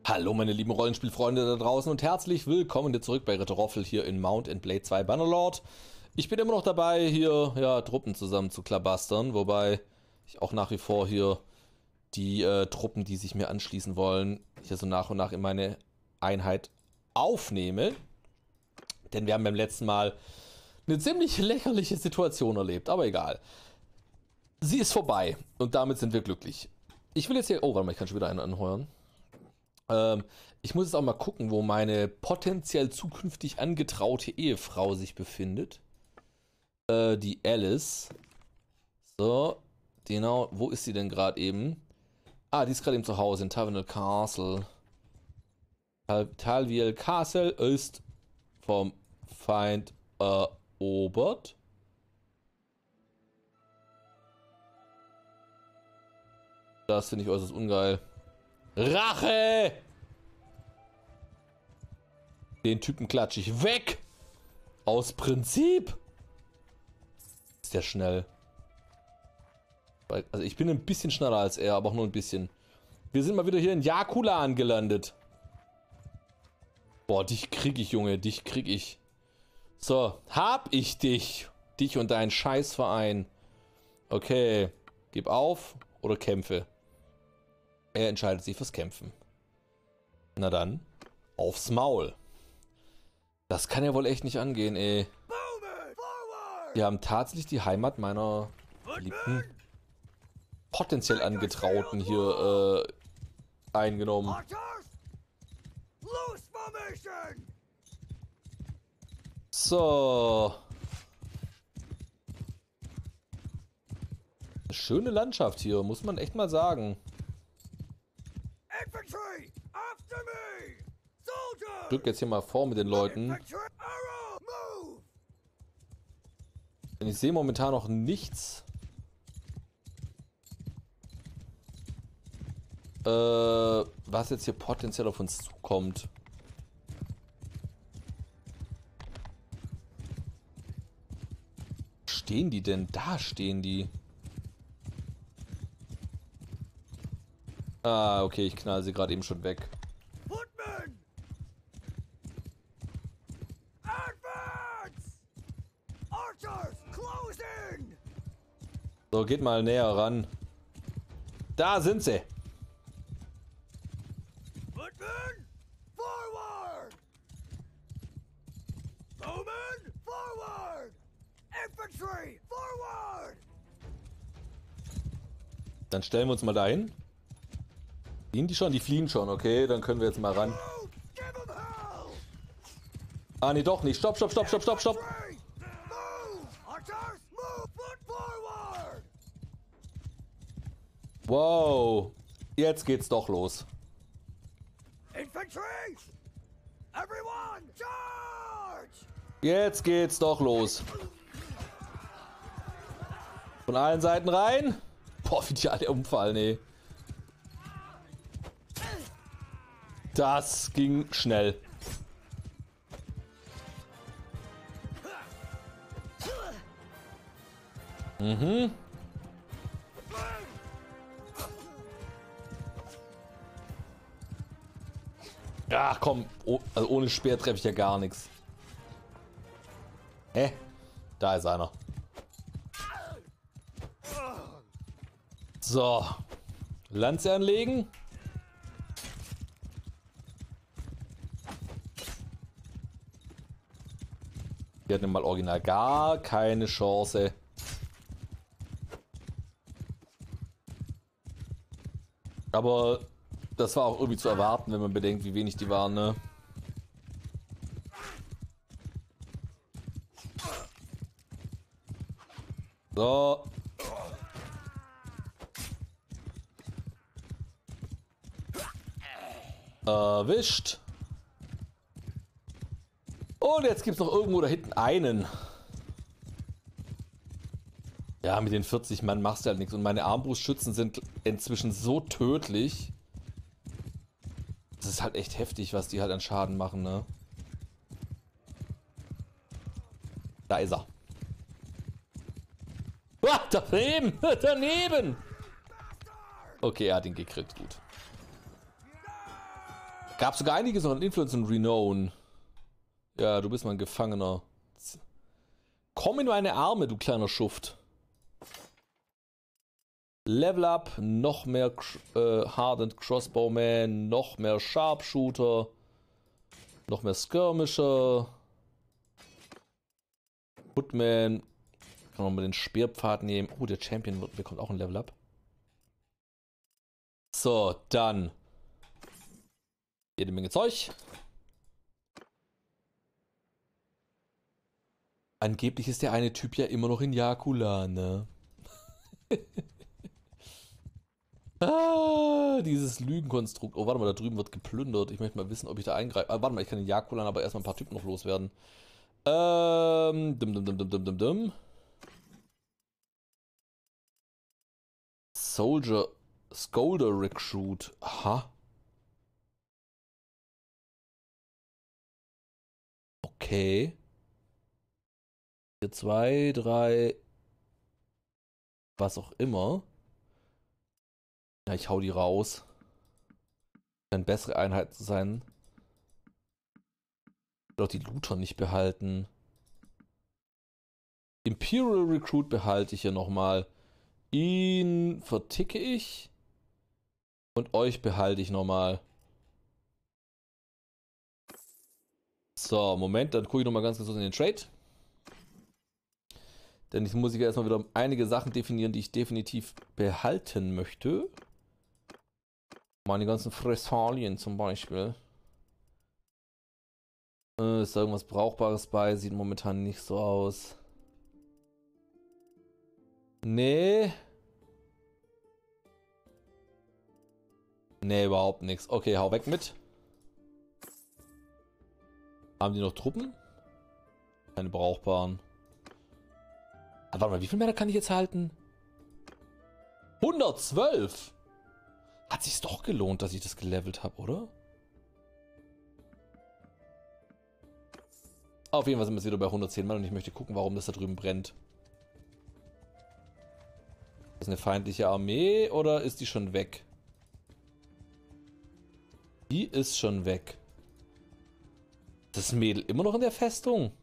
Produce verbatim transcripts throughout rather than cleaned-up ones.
Hallo meine lieben Rollenspielfreunde da draußen und herzlich willkommen hier zurück bei Ritterroffel hier in Mount and Blade zwei Bannerlord. Ich bin immer noch dabei, hier ja, Truppen zusammen zu klabastern, wobei ich auch nach wie vor hier die äh, Truppen, die sich mir anschließen wollen, hier so nach und nach in meine Einheit aufnehme. Denn wir haben beim letzten Mal eine ziemlich lächerliche Situation erlebt, aber egal. Sie ist vorbei und damit sind wir glücklich. Ich will jetzt hier... Oh, warte mal, ich kann schon wieder einen anheuern. Ähm, ich muss jetzt auch mal gucken, wo meine potenziell zukünftig angetraute Ehefrau sich befindet. Äh, die Alice. So, genau, wo ist sie denn gerade eben? Ah, die ist gerade eben zu Hause in Tavernel Castle. Tal Talviel Castle ist vom Feind erobert. Das finde ich äußerst ungeil. Rache! Den Typen klatsche ich weg! Aus Prinzip! Ist der schnell. Also ich bin ein bisschen schneller als er, aber auch nur ein bisschen. Wir sind mal wieder hier in Jakulan gelandet. Boah, dich krieg ich, Junge, dich krieg ich. So, hab ich dich. Dich und deinen Scheißverein. Okay, gib auf oder kämpfe. Er entscheidet sich fürs Kämpfen. Na dann, aufs Maul. Das kann ja wohl echt nicht angehen, ey. Wir haben tatsächlich die Heimat meiner geliebten, potenziell Angetrauten hier äh, eingenommen. So. Eine schöne Landschaft hier, muss man echt mal sagen. Ich drück jetzt hier mal vor mit den Leuten. Denn ich sehe momentan noch nichts. Äh, was jetzt hier potenziell auf uns zukommt. Stehen die denn? Da stehen die. Ah, okay, ich knall sie gerade eben schon weg. So, geht mal näher ran. Da sind sie. Dann stellen wir uns mal dahin. Fliehen die schon? Die fliehen schon, okay, dann können wir jetzt mal ran. Ah, nee, doch nicht. Stopp, stopp, stopp, stopp, stopp, stopp. Wow. Jetzt geht's doch los. Jetzt geht's doch los. Von allen Seiten rein. Boah, wie die alle umfallen, ey. Das ging schnell. Mhm. Ach komm, oh, also ohne Speer treffe ich ja gar nichts. Hä? Da ist einer. So. Lanze anlegen. Wir hatten mal original gar keine Chance. Aber das war auch irgendwie zu erwarten, wenn man bedenkt, wie wenig die waren, ne? So. Erwischt. Und jetzt gibt es noch irgendwo da hinten einen. Ja, mit den vierzig Mann machst du halt nichts. Und meine Armbrustschützen sind inzwischen so tödlich. Das ist halt echt heftig, was die halt an Schaden machen, ne? Da ist er. Ah, daneben! Daneben! Okay, er hat ihn gekriegt, gut. Gab sogar einiges noch an Influence und Renown. Ja, du bist mal ein Gefangener. Komm in meine Arme, du kleiner Schuft. Level up, noch mehr äh, Hardened Crossbowman, noch mehr Sharpshooter, noch mehr Skirmisher. Footman. Kann man mal den Speerpfad nehmen. Oh, der Champion wird, bekommt auch ein Level up. So, dann. Jede Menge Zeug. Angeblich ist der eine Typ ja immer noch in Jakula, ne? Ah, dieses Lügenkonstrukt. Oh, warte mal, da drüben wird geplündert. Ich möchte mal wissen, ob ich da eingreife. Ah, warte mal, ich kann in Jakulan aber erstmal ein paar Typen noch loswerden. Ähm, dum, dum, dum, dum, dum, dum, dum. Soldier, Scolder Recruit. Aha. Okay. Hier zwei, drei. Was auch immer. Ja, ich hau die raus. Eine bessere Einheit zu sein. Ich will auch die Looter nicht behalten. Imperial Recruit behalte ich hier nochmal. Ihn verticke ich. Und euch behalte ich nochmal. So, Moment, dann gucke ich nochmal ganz kurz in den Trade. Denn ich muss ja erstmal wieder einige Sachen definieren, die ich definitiv behalten möchte. Meine ganzen Fressalien zum Beispiel. Äh, ist da irgendwas Brauchbares bei? Sieht momentan nicht so aus. Nee. Nee, überhaupt nichts. Okay, hau weg mit. Haben die noch Truppen? Keine brauchbaren. Ah, warte mal, wie viel mehr kann ich jetzt halten? hundertzwölf! Hat sich's doch gelohnt, dass ich das gelevelt habe, oder? Auf jeden Fall sind wir jetzt wieder bei hundertzehn Mann und ich möchte gucken, warum das da drüben brennt. Ist das eine feindliche Armee oder ist die schon weg? Die ist schon weg. Das Mädel immer noch in der Festung?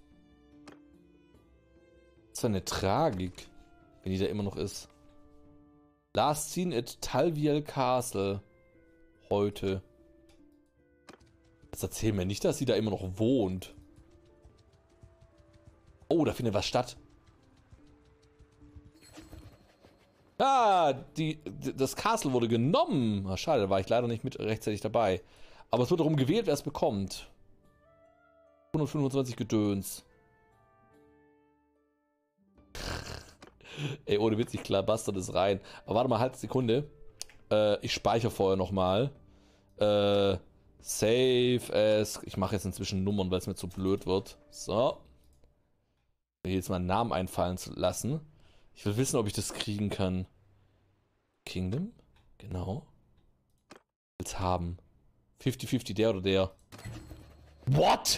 Das ist eine Tragik, wenn die da immer noch ist. Last seen at Talviel Castle. Heute. Jetzt erzähl mir nicht, dass sie da immer noch wohnt. Oh, da findet was statt. Ah, die, das Castle wurde genommen. Ach, schade, da war ich leider nicht mit rechtzeitig dabei. Aber es wird darum gewählt, wer es bekommt. hundertfünfundzwanzig Gedöns. Ey, ohne Witz, ich klabaster das rein. Aber warte mal, halt eine Sekunde. Äh, ich speichere vorher nochmal. Äh, save as. Ich mache jetzt inzwischen Nummern, weil es mir zu blöd wird. So. Mir jetzt mal einen Namen einfallen zu lassen. Ich will wissen, ob ich das kriegen kann. Kingdom? Genau. Ich will's haben. fünfzig fünfzig, der oder der. What?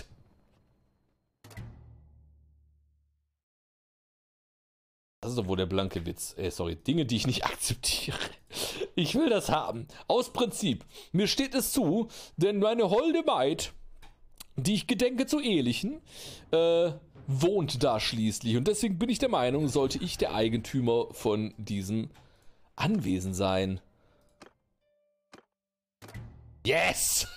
Das ist doch wohl der blanke Witz. Ey, sorry. Dinge, die ich nicht akzeptiere. Ich will das haben. Aus Prinzip. Mir steht es zu, denn meine holde Maid, die ich gedenke zu ehelichen, äh, wohnt da schließlich. Und deswegen bin ich der Meinung, sollte ich der Eigentümer von diesem Anwesen sein. Yes!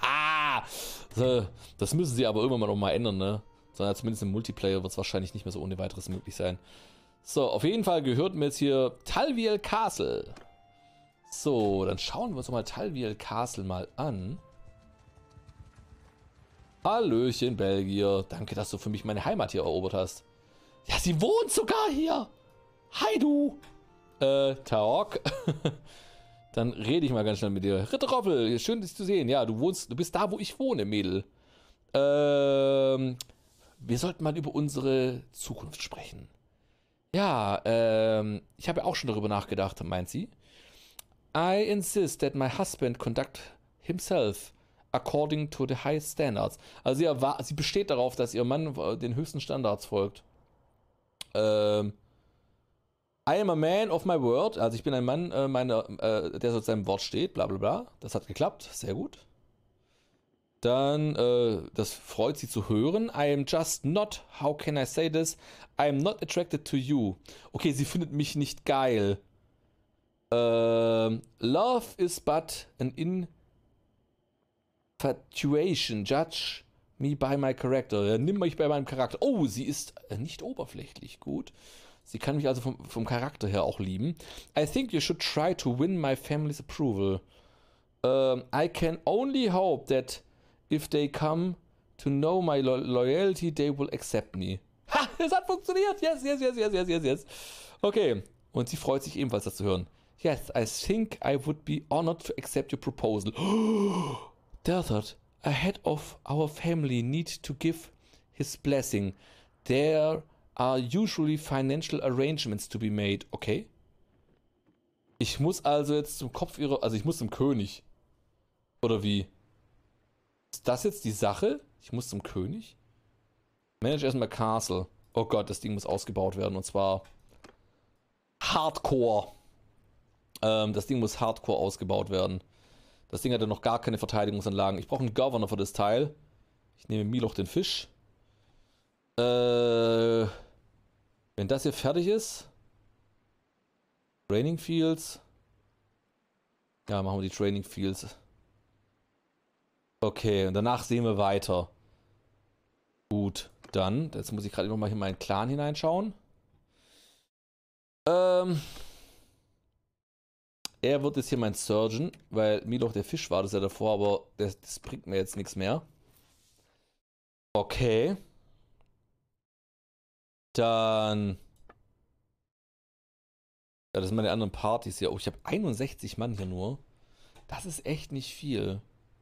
Das müssen sie aber irgendwann mal noch mal ändern, ne? Sondern zumindest im Multiplayer wird es wahrscheinlich nicht mehr so ohne weiteres möglich sein. So, auf jeden Fall gehört mir jetzt hier Talviel Castle. So, dann schauen wir uns doch mal Talviel Castle mal an. Hallöchen, Belgier. Danke, dass du für mich meine Heimat hier erobert hast. Ja, sie wohnt sogar hier. Hi, du. Äh, Taok. Dann rede ich mal ganz schnell mit dir. Ritterroffel, schön, dich zu sehen. Ja, du wohnst, du bist da, wo ich wohne, Mädel. Ähm, wir sollten mal über unsere Zukunft sprechen. Ja, ähm, ich habe ja auch schon darüber nachgedacht, meint sie. I insist that my husband conduct himself according to the high standards. Also sie, sie besteht darauf, dass ihr Mann den höchsten Standards folgt. Ähm, I am a man of my word. Also ich bin ein Mann, äh, meine, äh, der so seinem Wort steht, bla bla bla. Das hat geklappt, sehr gut. Dann, äh, das freut sie zu hören. I am just not, how can I say this? I am not attracted to you. Okay, sie findet mich nicht geil. Ähm, love is but an infatuation. Judge me by my character. Ja, nimm mich bei meinem Charakter. Oh, sie ist nicht oberflächlich gut. Sie kann mich also vom, vom Charakter her auch lieben. I think you should try to win my family's approval. Um, I can only hope that if they come to know my lo loyalty, they will accept me. Ha, es hat funktioniert. Yes, yes, yes, yes, yes, yes, yes. Okay. Und sie freut sich ebenfalls, das zu hören. Yes, I think I would be honored to accept your proposal. Delthard, a head of our family need to give his blessing. There are usually financial arrangements to be made. Okay. Ich muss also jetzt zum Kopf ihrer, also ich muss zum König. Oder wie? Ist das jetzt die Sache? Ich muss zum König? Manage erstmal Castle. Oh Gott, das Ding muss ausgebaut werden und zwar Hardcore. Ähm, das Ding muss Hardcore ausgebaut werden. Das Ding hat ja noch gar keine Verteidigungsanlagen. Ich brauche einen Governor für das Teil. Ich nehme Miloch den Fisch. Äh, wenn das hier fertig ist. Training Fields. Ja, machen wir die Training Fields. Okay, und danach sehen wir weiter. Gut, dann, jetzt muss ich gerade nochmal in meinen Clan hineinschauen. Ähm, er wird jetzt hier mein Surgeon, weil Miloch der Fisch war das ja davor, aber das, das bringt mir jetzt nichts mehr. Okay. Dann... Ja, das sind meine anderen Partys hier. Oh, ich habe einundsechzig Mann hier nur. Das ist echt nicht viel.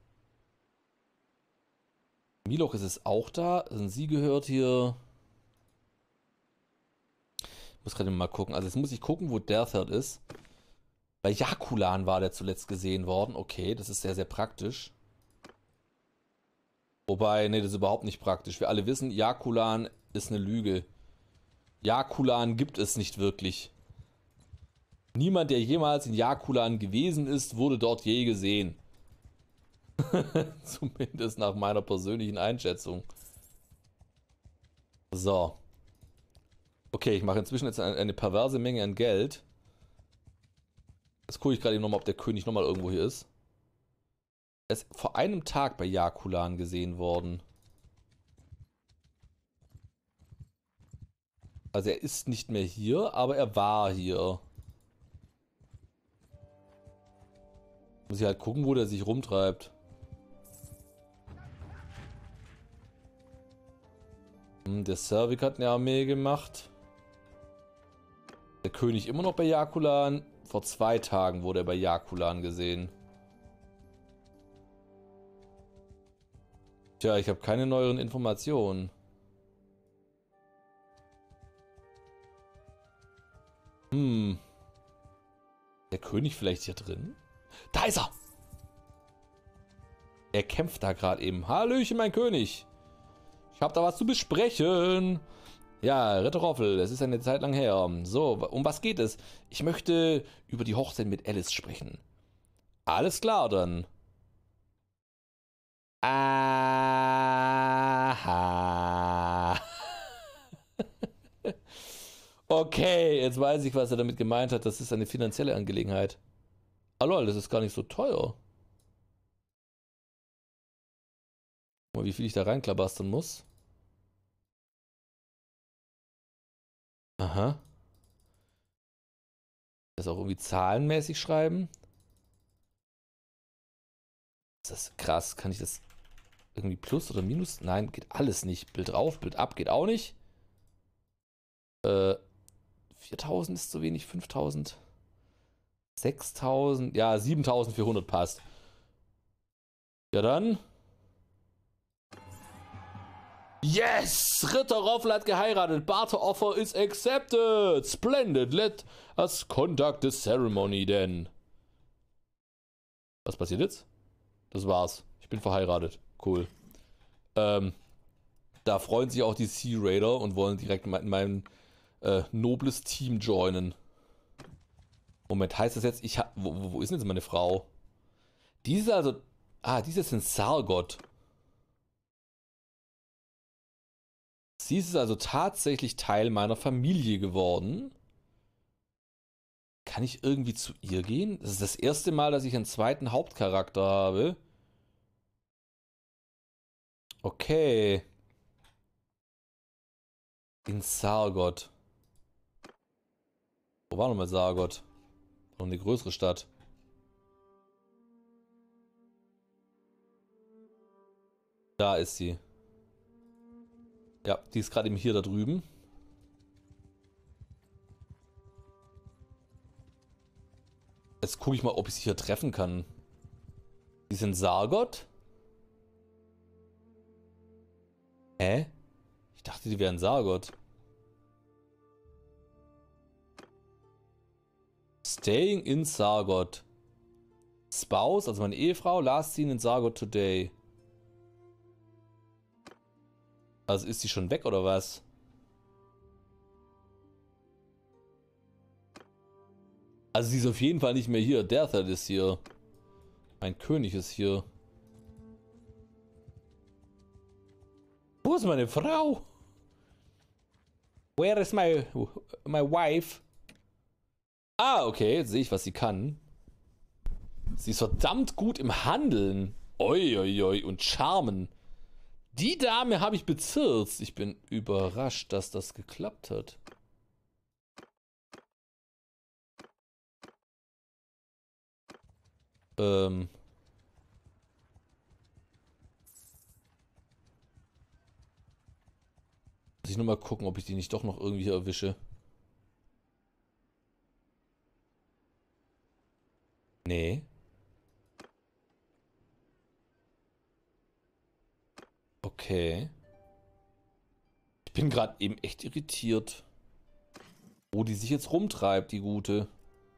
Miloch ist es auch da. Also sie gehört hier. Ich muss gerade mal gucken. Also jetzt muss ich gucken, wo Delthard ist. Bei Jakulan war der zuletzt gesehen worden. Okay, das ist sehr, sehr praktisch. Wobei, nee, das ist überhaupt nicht praktisch. Wir alle wissen, Jakulan ist eine Lüge. Jakulan gibt es nicht wirklich. Niemand, der jemals in Jakulan gewesen ist, wurde dort je gesehen. Zumindest nach meiner persönlichen Einschätzung. So. Okay, ich mache inzwischen jetzt eine, eine perverse Menge an Geld. Jetzt gucke ich gerade nochmal, ob der König nochmal irgendwo hier ist. Er ist vor einem Tag bei Jakulan gesehen worden. Also er ist nicht mehr hier, aber er war hier. Muss ich halt gucken, wo der sich rumtreibt. Hm, der Servik hat eine Armee gemacht. Der König immer noch bei Jakulan. Vor zwei Tagen wurde er bei Jakulan gesehen. Tja, ich habe keine neueren Informationen. Hm. Der König vielleicht hier drin? Da ist er! Er kämpft da gerade eben. Hallöchen, mein König! Ich habe da was zu besprechen. Ja, Ritterroffel, es ist eine Zeit lang her. So, um was geht es? Ich möchte über die Hochzeit mit Alice sprechen. Alles klar, dann. Aha. Okay, jetzt weiß ich, was er damit gemeint hat. Das ist eine finanzielle Angelegenheit. Ah lol, das ist gar nicht so teuer. Mal, wie viel ich da reinklabastern muss. Aha. Das auch irgendwie zahlenmäßig schreiben. Ist das krass? Kann ich das irgendwie Plus oder Minus? Nein, geht alles nicht. Bild auf, Bild ab geht auch nicht. Äh, viertausend ist zu wenig, fünftausend. sechstausend, ja, siebentausendvierhundert passt. Ja dann. Yes! Ritterroffel hat geheiratet. Barter offer is accepted. Splendid. Let us conduct the ceremony then. Was passiert jetzt? Das war's. Ich bin verheiratet. Cool. Ähm, da freuen sich auch die Sea Raider und wollen direkt in mein äh, nobles Team joinen. Moment, heißt das jetzt, ich ha wo, wo ist denn jetzt meine Frau? Diese also, ah, diese ist in Sargot. Sie ist also tatsächlich Teil meiner Familie geworden. Kann ich irgendwie zu ihr gehen? Das ist das erste Mal, dass ich einen zweiten Hauptcharakter habe. Okay. In Sargot. Wo war nochmal Sargot? Noch eine größere Stadt. Da ist sie. Ja, die ist gerade eben hier da drüben. Jetzt gucke ich mal, ob ich sie hier treffen kann. Die sind Sargot? Hä? Ich dachte, die wären Sargot. Staying in Sargot. Spouse, also meine Ehefrau, last seen in Sargot today. Also ist sie schon weg oder was? Also sie ist auf jeden Fall nicht mehr hier. Derthad ist hier. Mein König ist hier. Wo ist meine Frau? Where is my, my wife? Ah, okay. Jetzt sehe ich, was sie kann. Sie ist verdammt gut im Handeln. Oi, oi, oi. Und Charmen. Die Dame habe ich bezirzt. Ich bin überrascht, dass das geklappt hat. Ähm. Muss ich nur mal gucken, ob ich die nicht doch noch irgendwie erwische. Nee. Okay. Ich bin gerade eben echt irritiert, wo die sich jetzt rumtreibt, die Gute.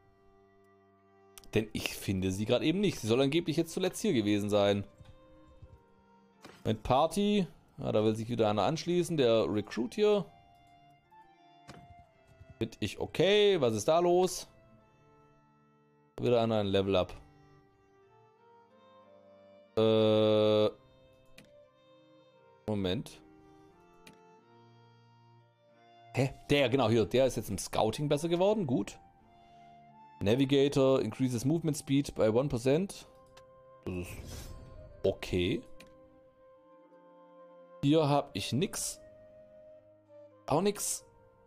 Denn ich finde sie gerade eben nicht. Sie soll angeblich jetzt zuletzt hier gewesen sein. Mit Party. Ja, da will sich wieder einer anschließen. Der Recruit hier. Finde ich okay. Was ist da los? Wieder einer ein Level Up. Äh... Moment. Hä? Der, genau, hier. Der ist jetzt im Scouting besser geworden. Gut. Navigator increases movement speed by one percent. Das ist okay. Hier habe ich nix. Auch nix.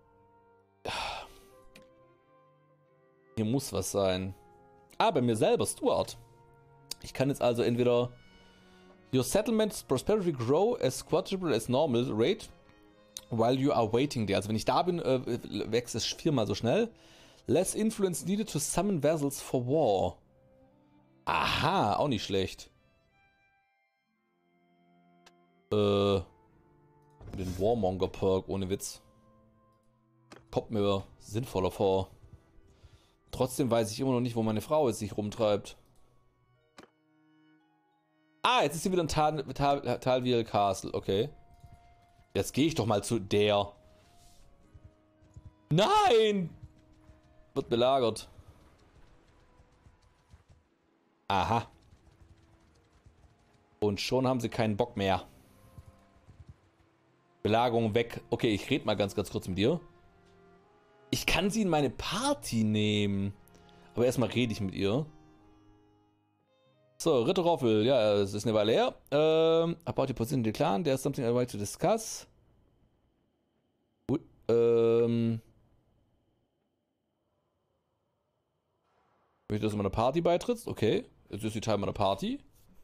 Hier muss was sein. Ah, bei mir selber, Stuart. Ich kann jetzt also entweder... Your settlement's prosperity grow as quadruple as normal rate while you are waiting there. Also wenn ich da bin, äh, wächst es viermal so schnell. Less influence needed to summon vessels for war. Aha, auch nicht schlecht. Äh, den Warmonger Perk, ohne Witz. Kommt mir sinnvoller vor. Trotzdem weiß ich immer noch nicht, wo meine Frau jetzt sich rumtreibt. Ah, jetzt ist sie wieder in Tal Tal Talviel Castle, okay. Jetzt gehe ich doch mal zu der. Nein! Wird belagert. Aha. Und schon haben sie keinen Bock mehr. Belagerung weg. Okay, ich rede mal ganz, ganz kurz mit dir. Ich kann sie in meine Party nehmen. Aber erstmal rede ich mit ihr. So, Ritterroffel. Ja, es ist eine Weile her. Ähm, about the position of the clan. There's something I'd like to discuss. Gut, ähm... Wenn du das in meiner Party beitrittst, okay. Jetzt ist sie Teil meiner Party.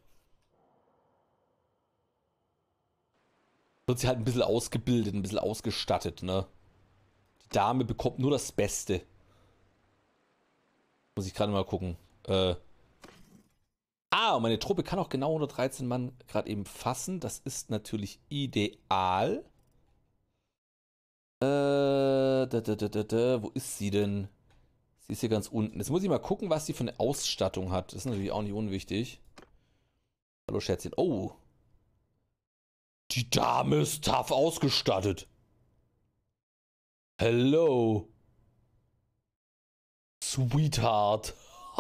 Wird sie halt ein bisschen ausgebildet, ein bisschen ausgestattet, ne? Die Dame bekommt nur das Beste. Muss ich gerade mal gucken. Äh. Ah, und meine Truppe kann auch genau hundertdreizehn Mann gerade eben fassen. Das ist natürlich ideal. Äh, da, da, da, da, da. Wo ist sie denn? Sie ist hier ganz unten. Jetzt muss ich mal gucken, was sie für eine Ausstattung hat. Das ist natürlich auch nicht unwichtig. Hallo Schätzchen. Oh. Die Dame ist tough ausgestattet. Hello. Sweetheart.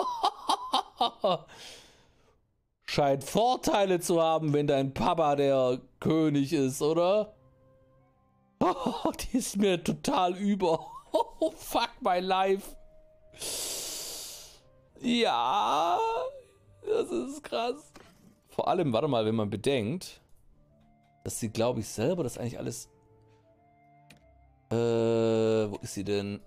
Scheint Vorteile zu haben, wenn dein Papa der König ist, oder? Oh, die ist mir total über. Oh, fuck my life. Ja, das ist krass. Vor allem, warte mal, wenn man bedenkt, dass sie, glaube ich, selber das eigentlich alles... Äh, wo ist sie denn?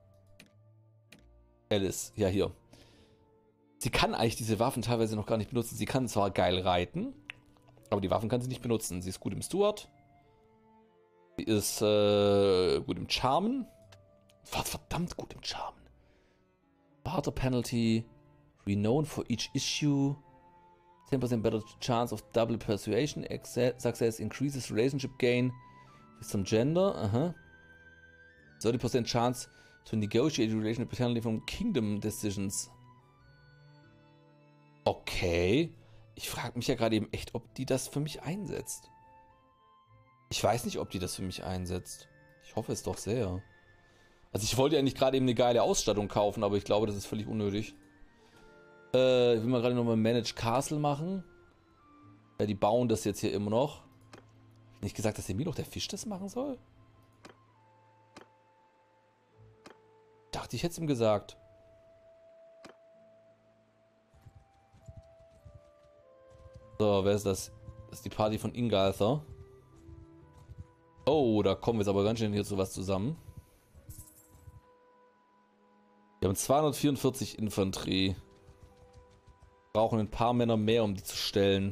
Alice, ja hier. Sie kann eigentlich diese Waffen teilweise noch gar nicht benutzen. Sie kann zwar geil reiten, aber die Waffen kann sie nicht benutzen. Sie ist gut im Steward. Sie ist äh, gut im Charmen. Verdammt gut im Charmen. Barter Penalty. Renowned for each issue. ten percent better chance of double persuasion. Success increases relationship gain with some gender. Aha. thirty percent chance to negotiate relationship penalty from kingdom decisions. Okay. Ich frage mich ja gerade eben echt, ob die das für mich einsetzt. Ich weiß nicht, ob die das für mich einsetzt. Ich hoffe es doch sehr. Also ich wollte ja nicht gerade eben eine geile Ausstattung kaufen, aber ich glaube, das ist völlig unnötig. Äh, ich will mal gerade nochmal Manage Castle machen. Ja, die bauen das jetzt hier immer noch. Nicht gesagt, dass der mir doch der Fisch das machen soll? Dachte ich, hätte es ihm gesagt. So, wer ist das? Das ist die Party von Ingalther. Oh, da kommen wir jetzt aber ganz schön hier zu was zusammen. Wir haben zweihundertvierundvierzig Infanterie. Brauchen ein paar Männer mehr, um die zu stellen.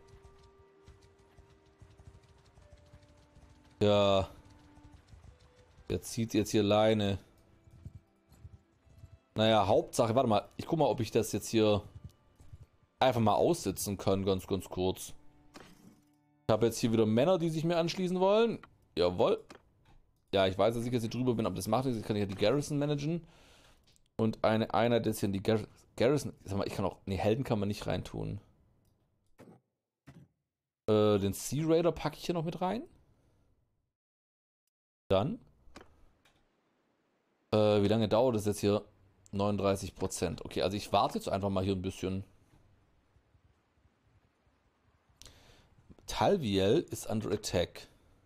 Ja. Wer zieht jetzt hier Leine? Naja, Hauptsache, warte mal. Ich guck mal, ob ich das jetzt hier einfach mal aussitzen kann, ganz, ganz kurz. Ich habe jetzt hier wieder Männer, die sich mir anschließen wollen. Jawohl. Ja, ich weiß, dass ich jetzt hier drüber bin, aber das macht nichts. Ich kann ja die Garrison managen. Und eine Einheit jetzt hier in die Gar Garrison. Sag mal, ich kann auch. Ne, Helden kann man nicht reintun. Äh, den Sea Raider packe ich hier noch mit rein. Dann. Äh, wie lange dauert das jetzt hier? neununddreißig Prozent. Okay, also ich warte jetzt einfach mal hier ein bisschen. Talviel ist under attack.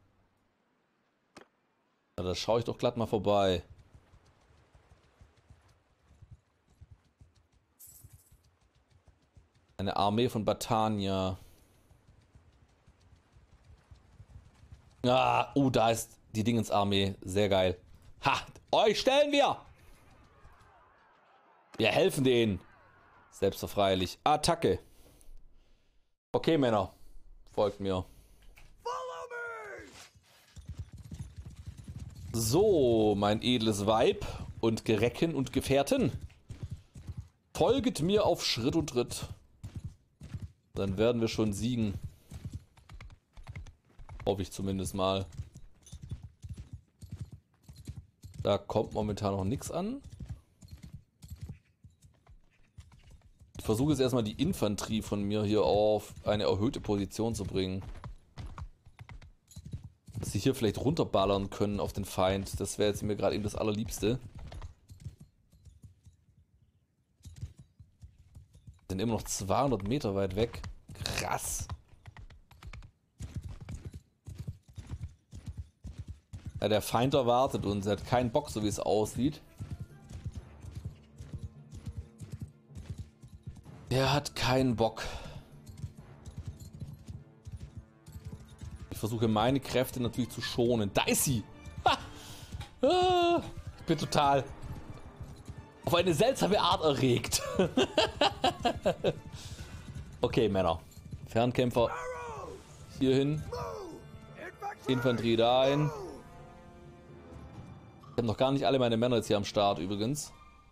Na, da schaue ich doch glatt mal vorbei. Eine Armee von Batania. Ah, oh, da ist die Dingensarmee. Sehr geil. Ha, euch stellen wir! Wir helfen denen. Selbstverfreilich. Attacke. Okay, Männer. Folgt mir. So, mein edles Weib und Gerecken und Gefährten. Folget mir auf Schritt und Tritt. Dann werden wir schon siegen. Hoffe ich zumindest mal. Da kommt momentan noch nichts an. Ich versuche jetzt erstmal die Infanterie von mir hier auf eine erhöhte Position zu bringen. Dass sie hier vielleicht runterballern können auf den Feind. Das wäre jetzt mir gerade eben das Allerliebste. Sind immer noch zweihundert Meter weit weg. Krass. Ja, der Feind erwartet uns. Er hat keinen Bock, so wie es aussieht. Der hat keinen Bock. Ich versuche meine Kräfte natürlich zu schonen. Da ist sie! Ha! Ah, ich bin total auf eine seltsame Art erregt. Okay, Männer. Fernkämpfer hierhin. Infanterie dahin. Ich habe noch gar nicht alle meine Männer jetzt hier am Start übrigens.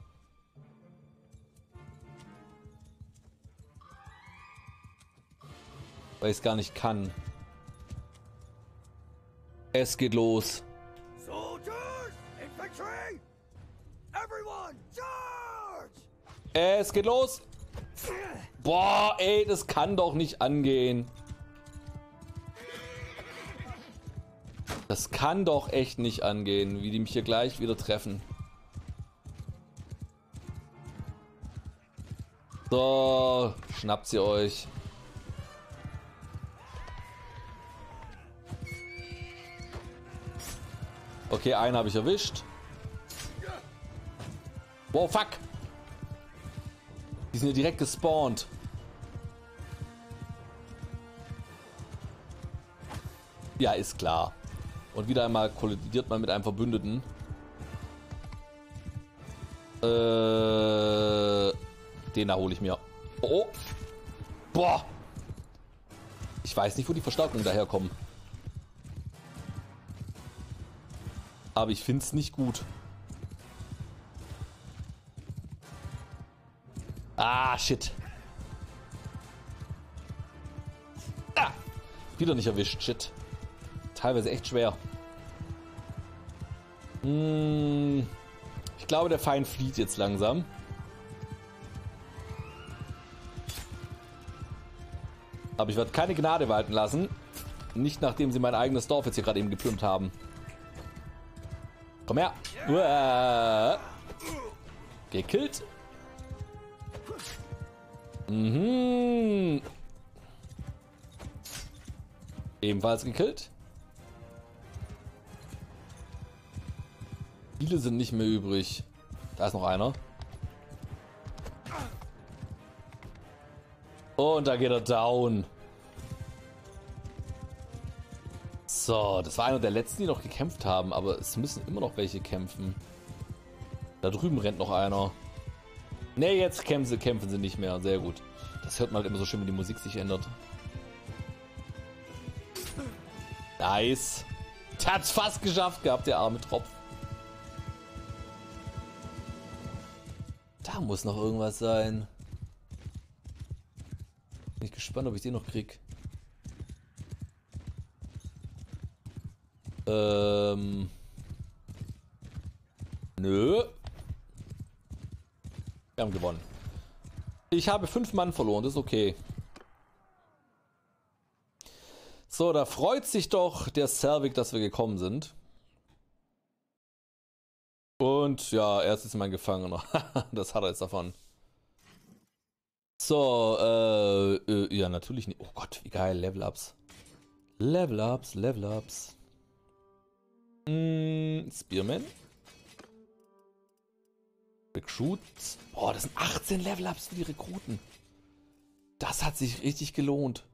Weil ich es gar nicht kann. Es geht los. Es geht los. Boah, ey, das kann doch nicht angehen. Das kann doch echt nicht angehen, wie die mich hier gleich wieder treffen. So, schnappt sie euch. Okay, einen habe ich erwischt. Wow, fuck. Die sind ja direkt gespawnt. Ja, ist klar. Und wieder einmal kollidiert man mit einem Verbündeten. Äh, den da hole ich mir. Oh. Boah. Ich weiß nicht, wo die Verstärkungen daherkommen. Aber ich finde es nicht gut. Ah, shit. Ah. Wieder nicht erwischt, shit. Teilweise echt schwer. Hm. Ich glaube, der Feind flieht jetzt langsam. Aber ich werde keine Gnade walten lassen. Nicht nachdem sie mein eigenes Dorf jetzt hier gerade eben geplündert haben. Komm her. Uah. Gekillt. Mhm. Ebenfalls gekillt. Viele sind nicht mehr übrig. Da ist noch einer. Und da geht er down. So, das war einer der letzten, die noch gekämpft haben, aber es müssen immer noch welche kämpfen. Da drüben rennt noch einer. Ne, jetzt kämpfen sie, kämpfen sie nicht mehr. Sehr gut. Das hört man halt immer so schön, wenn die Musik sich ändert. Nice. Der hat's fast geschafft gehabt, der arme Tropf. Da muss noch irgendwas sein. Bin ich gespannt, ob ich den noch krieg. Ähm. Nö. Wir haben gewonnen. Ich habe fünf Mann verloren, das ist okay. So, da freut sich doch der Selvig, dass wir gekommen sind. Und ja, er ist jetzt mein Gefangener. Das hat er jetzt davon. So, äh, äh, ja, natürlich nicht. Oh Gott, wie geil, Level-Ups. Level-Ups, Level-Ups. Mm, Spearman. Recruits. Boah, das sind achtzehn Level-Ups für die Rekruten. Das hat sich richtig gelohnt.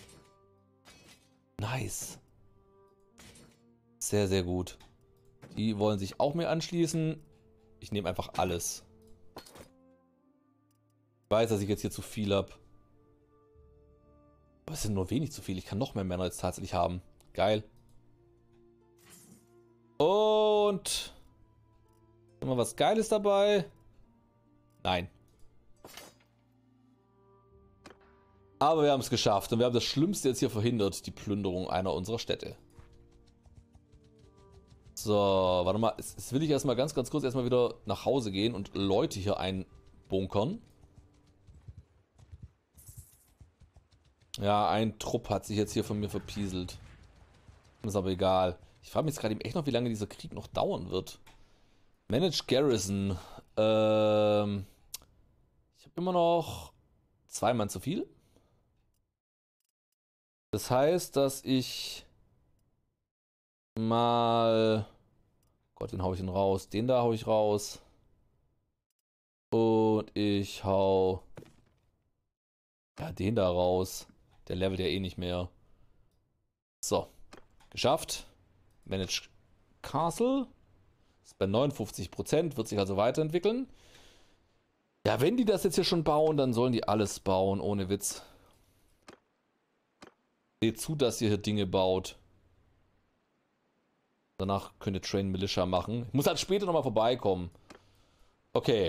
Nice. Sehr, sehr gut. Die wollen sich auch mehr anschließen. Ich nehme einfach alles. Ich weiß, dass ich jetzt hier zu viel habe. Aber es sind nur wenig zu viel. Ich kann noch mehr Männer jetzt tatsächlich haben. Geil. Und... Haben wir was Geiles dabei? Nein. Aber wir haben es geschafft. Und wir haben das Schlimmste jetzt hier verhindert. Die Plünderung einer unserer Städte. So, warte mal. Jetzt will ich erstmal ganz, ganz kurz erstmal wieder nach Hause gehen und Leute hier einbunkern. Ja, ein Trupp hat sich jetzt hier von mir verpieselt. Ist aber egal. Ich frage mich jetzt gerade echt noch, wie lange dieser Krieg noch dauern wird. Manage Garrison. Ähm, ich habe immer noch zwei Mann zu viel. Das heißt, dass ich mal... Gott, den hau ich denn raus? Den da hau ich raus. Und ich hau... Ja, den da raus. Der levelt ja eh nicht mehr. So. Geschafft. Manage Castle. Ist bei neunundfünfzig Prozent. Wird sich also weiterentwickeln. Ja, wenn die das jetzt hier schon bauen, dann sollen die alles bauen. Ohne Witz. Seht zu, dass ihr hier Dinge baut. Danach könnt ihr Train Militia machen. Ich muss halt später nochmal vorbeikommen. Okay.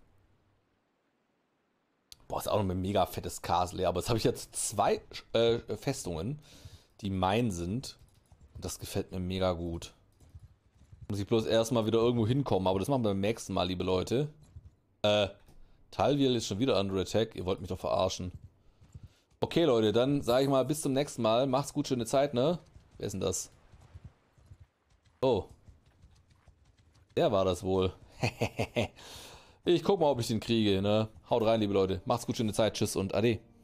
Boah, ist auch noch ein mega fettes Castle. Ja, aber jetzt habe ich jetzt zwei äh, Festungen, die mein sind. Und das gefällt mir mega gut. Muss ich bloß erstmal wieder irgendwo hinkommen. Aber das machen wir beim nächsten Mal, liebe Leute. Äh, Talviel ist schon wieder under attack. Ihr wollt mich doch verarschen. Okay, Leute, dann sage ich mal bis zum nächsten Mal. Macht's gut, schöne Zeit, ne? Wer ist denn das? Oh. Der war das wohl. Ich guck mal, ob ich den kriege, ne? Haut rein, liebe Leute. Macht's gut, schöne Zeit. Tschüss und ade.